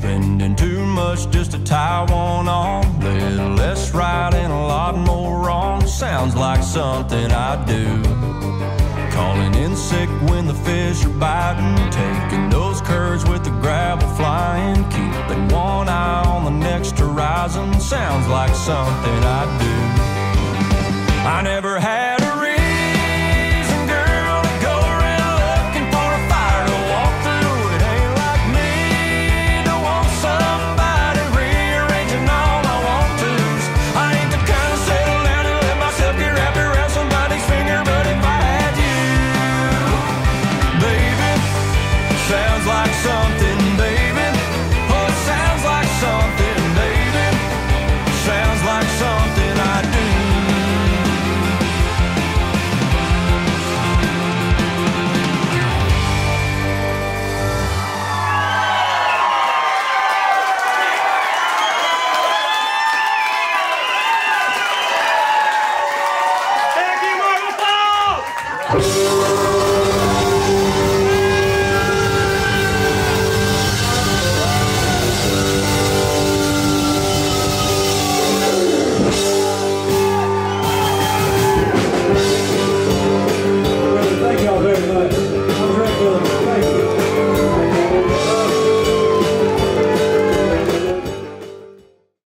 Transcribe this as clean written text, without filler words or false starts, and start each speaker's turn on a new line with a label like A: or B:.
A: spending too much just to tie one on. Little less right and a lot more wrong. Sounds like something I do. Calling in sick when the fish are biting. Taking those curves with the gravel flying. Keeping one eye on the next horizon. Sounds like something I do. I never had a reason, girl, to go around looking for a fire to walk through. It ain't like me to want somebody rearranging all my want-tos. I ain't the kind to settle down and let myself get wrapped around somebody's finger. But if I had you, baby, sounds like something, baby. Oh, it sounds like something, baby. Sounds like something I do.
B: Thank you, Martich!